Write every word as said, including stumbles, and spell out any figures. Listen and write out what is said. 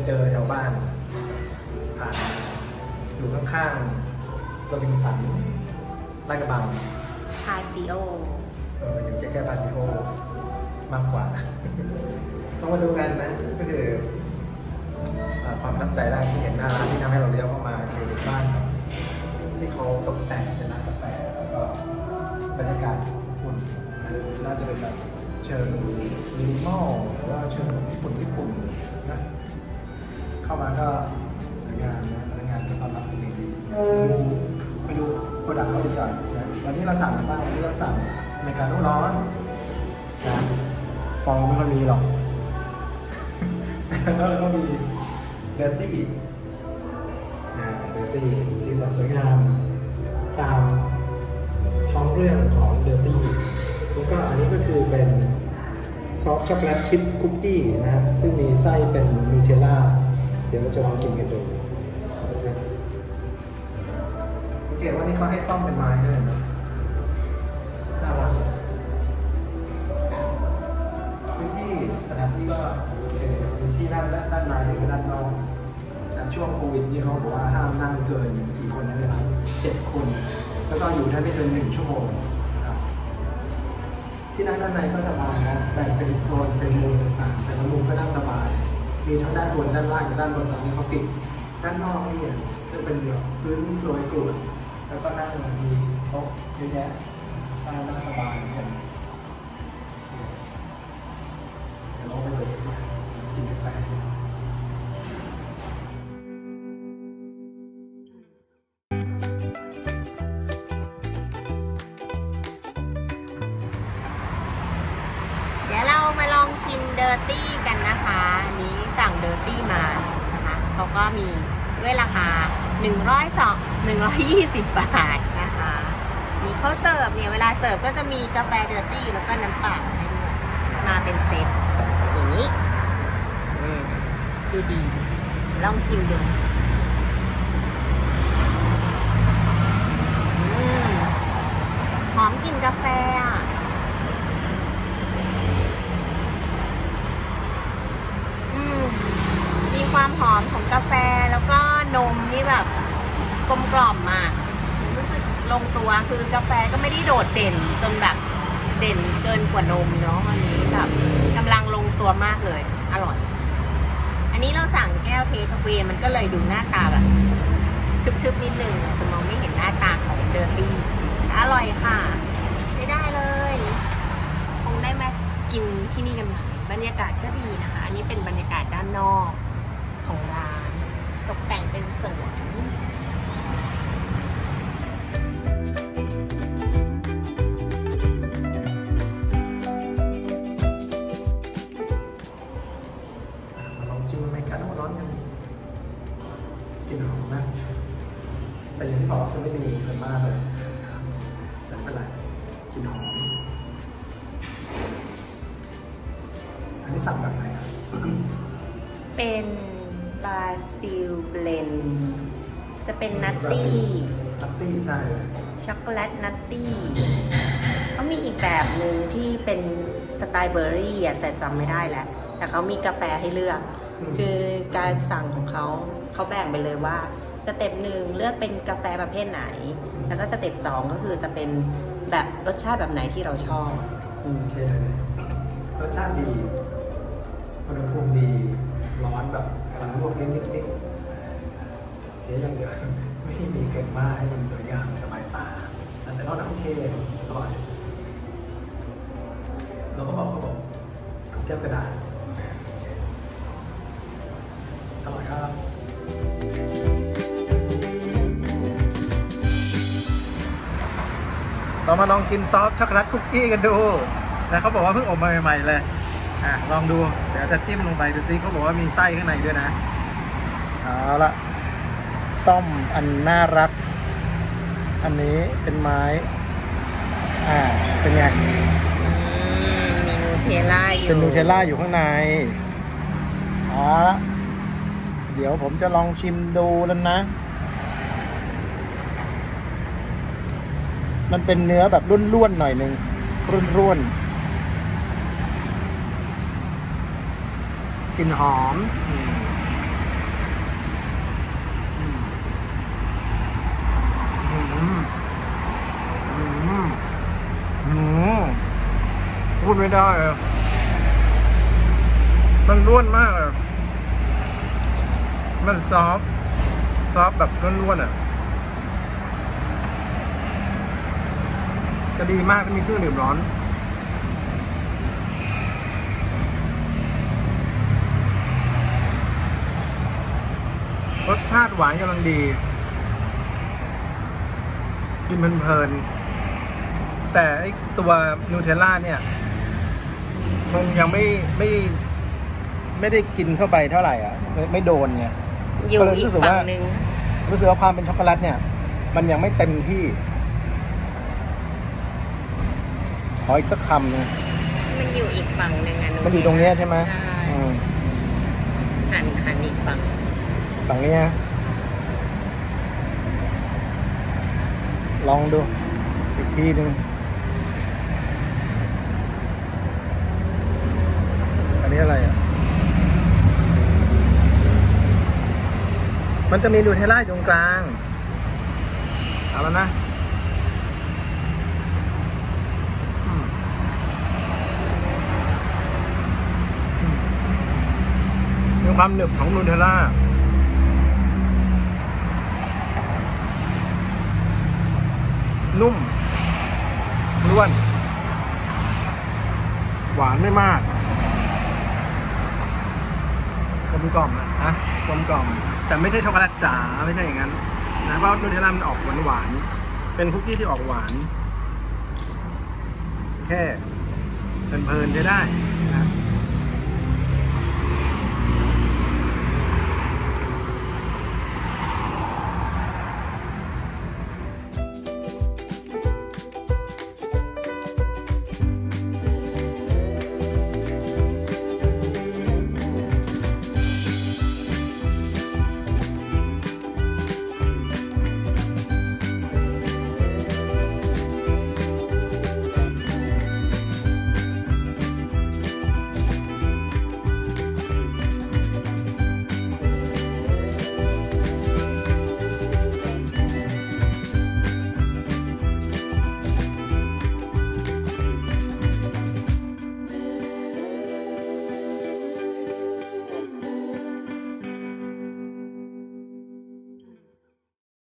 เจอแถวบ้านผ่านอยู่ข้างๆโรบินสันลาดกระบังพาซิโอเอออยู่ใกล้ๆพาซิโอมากกว่าต้องมาดูกันนะก็คือความประทับใจแรกที่เห็นหน้าร้านที่ทำให้เราเลี้ยวเข้ามาคือบ้านที่เขาตกแต่งเป็นร้านกาแฟแล้วก็บรรยากาศอุ่นน่าจะเป็นแบบเชิงมินิมอลหรือว่าเชิงญี่ปุ่นญี่ปุ่นนะเข้ามาก็สวยงามนะพนักงานก็ต้อนรับเป็นอย่างดีไปดูโปรดักต์เขาดีกว่านะวันนี้เราสั่งบ้างวันนี้เราสั่งอเมริกาโน่ร้อนนะฟองไม่ค่อยมีหรอกแล้วก็มีเดอร์ตี้นะเดอร์ตี้สีสันสวยงามตามท้องเรื่องของเดอร์ตี้แล้วก็อันนี้ก็คือเป็นซอฟต์ช็อกโกแลตชิพคุกกี้นะฮะซึ่งมีไส้เป็นนูเทลล่าเดี๋ยวเราจะลองกินกันดูสังเกตว่านี่เขาให้ซ่อมเป็นไม้ด้วยนะน่ารักพื้นที่สถานที่ก็พื้นที่ด้านด้านในหรือด้านนอกช่วงโควิดนี่เขาบอกว่าห้ามนั่งเกินกี่คนนะเลยครับเจ็ดคนแล้วก็อยู่ได้ไม่เกินหนึ่งชั่วโมงที่นั่งด้านในก็สบายนะแบ่งเป็นโซนเป็นมุมต่างๆแต่ละมุมก็นั่งสบายมีทั้งด้านบนด้านล่างกับด้านบนตอนนี้เขาปิดด้านนอกนี่จะเป็นแบบพื้นโรยกรวดแล้วก็นั่งมีโต๊ะเยอะแยะนั่งนั่งสบายเหมือนกันเดี๋ยวเราไปเลยกินกาแฟมาลองชิมเดอร์ตี้กันนะคะอันนี้สั่งเดอร์ตี้มานะคะเขาก็มีด้วยราคาหนึ่งร้อยสอง หนึ่งร้อยยี่สิบบาทนะคะมีเขาเสิร์ฟเนี่ยเวลาเสิร์ฟก็จะมีกาแฟเดอร์ตี้แล้วก็น้ำเปล่าให้ด้วยมาเป็นเซตอย่างนี้ดูดีลองชิมดูหอมกลิ่นกาแฟอ่ะความหอมของกาแฟแล้วก็นมนี่แบบกลมกล่อมอ่ะรู้สึกลงตัวคือกาแฟก็ไม่ได้โดดเด่นจนแบบเด่นเกินกว่านมเนาะอันนี้แบบกำลังลงตัวมากเลยอร่อยอันนี้เราสั่งแก้วเทคเวมันก็เลยดูหน้าตาแบบทึบๆนิดนึงจะมองไม่เห็นหน้าตาของเดอร์ตี้อร่อยค่ะไม่ได้เลยคงได้มากินที่นี่กันใหม่บรรยากาศก็ดีนะคะอันนี้เป็นบรรยากาศด้านนอกของร้านตกแต่งเป็นสวนมาลองชิมอเมริกาโน่ร้อนกันกลิ่นหอมนะแต่อย่างที่บอกว่าคือไม่มีเกินมากเลยแต่ไม่เป็นไรกลิ่นหอมอันนี้สั่งแบบไหนครับเป็นบราซิลเบลนจะเป็นนัตตี้นัตตี้ใช่เลยช็อกโกแลตนัตตี้เขามีอีกแบบหนึ่งที่เป็นสไตล์เบอร์รี่อ่ะแต่จำไม่ได้แล้วแต่เขามีกาแฟให้เลือกคือการสั่งของเขาเขาแบ่งไปเลยว่าสเต็ปหนึ่งเลือกเป็นกาแฟประเภทไหนแล้วก็สเต็ปสองก็คือจะเป็นแบบรสชาติแบบไหนที่เราชอบอืมโอเคเลยรสชาติดีอุณหภูมิดีร้อนแบบกำลังลวกนิดๆเสียอย่างเดียวไม่มีเกล็ดมากให้มันสวยงามสบายตาแต่นอกนั้นโอเคอร่อยเราก็บอกเขาบอกแก้วกระดาษอร่อยครับเรามาลองกินซอฟต์ช็อกโกแลตคุกกี้กันดูนะเขาบอกว่าเพิ่งอบมาใหม่ๆเลยอ่ะลองดูเดี๋ยวจะจิ้มลงไปดูซิเขาบอกว่ามีไส้ข้างในด้วยนะเอาละซ่อมอันน่ารักอันนี้เป็นไม้อ่าเป็นไงมีนูเทลล่าอยู่เป็นนูเทลล่าอยู่ข้างในเอาละเดี๋ยวผมจะลองชิมดูแล้วนะมันเป็นเนื้อแบบร่วนๆหน่อยหนึ่งร่วนๆกลิ่นหอมไม่ได้อะมันร่วนมากอะมันซอฟซอฟแบบร่วนๆอ่ะจะดีมากถ้ามีเครื่องดื่มร้อนรสชาติหวานกำลังดีกินเพลินๆแต่ไอตัวนูเทลล่าเนี่ยคงยังไม่ไม่ไม่ได้กินเข้าไปเท่าไหร่อ่ะไม่ไม่โดนไงอยู่ก็เลยอีรู้กสึกฝั่ว่างหนึ่งรู้สึกว่าความเป็นช็อกโกแลตเนี่ยมันยังไม่เต็มที่ขออีกสักคำหนึงมันอยู่อีกฝั่งหนึ่งอะมันอยู่ตรงเนี้ยใช่ไหมใช่อืมหันหันอีกฝั่งฝั่งนี้นะลองดูอีกทีหนึ่งอันนี้อะไรอ่ะมันจะมีนูเทลล่าอยู่ตรงกลางเอาแล้วนะอืมอืมมีความหนึบของนูเทลล่านุ่มร่วนหวานไม่มากกลมกล่อมนะฮะกลมกล่อมแต่ไม่ใช่ช็อกโกแลตจ๋าไม่ใช่อย่างนั้นนะเพราะนูเทลล่ามันออกหวานหวานๆเป็นคุกกี้ที่ออกหวานแค่เพลินๆใช้ได้